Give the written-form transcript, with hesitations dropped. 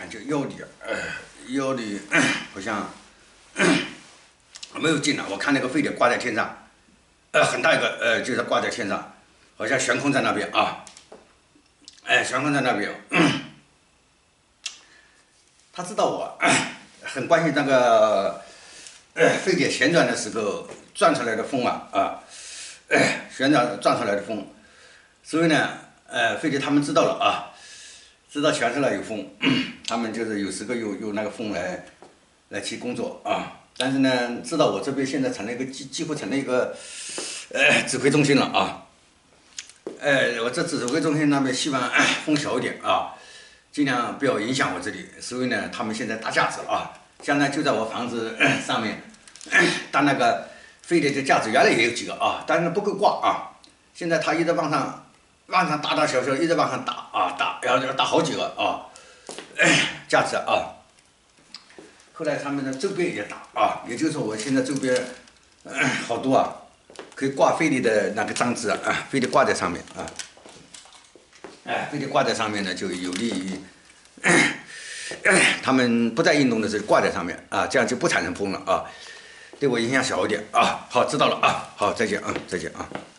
就腰里好像没有劲了。我看那个飞碟挂在天上，很大一个，就是挂在天上，好像悬空在那边啊，悬空在那边。他知道我很关心那个飞碟旋转的时候转出来的风旋转转出来的风，所以呢，飞碟他们知道了啊，知道全身上有风，他们就是有时候用那个风来去工作啊。但是呢，知道我这边现在成了一个几乎成了一个指挥中心了啊。我这指挥中心那边希望风小一点啊，尽量不要影响我这里。所以呢，他们现在搭架子啊，现在就在我房子上面搭那个飞碟的架子，原来也有几个啊，但是不够挂啊。现在他一直往上大大小小一直往上打啊打，要打好几个啊架子啊。后来他们的周边也打啊，也就是说我现在周边好多啊，可以挂飞碟的那个装置啊，飞碟挂在上面啊，飞碟挂在上面呢，就有利于他们不在运动的时候挂在上面啊，这样就不产生风了啊，对我影响小一点啊。好，知道了啊，好，再见啊，再见啊。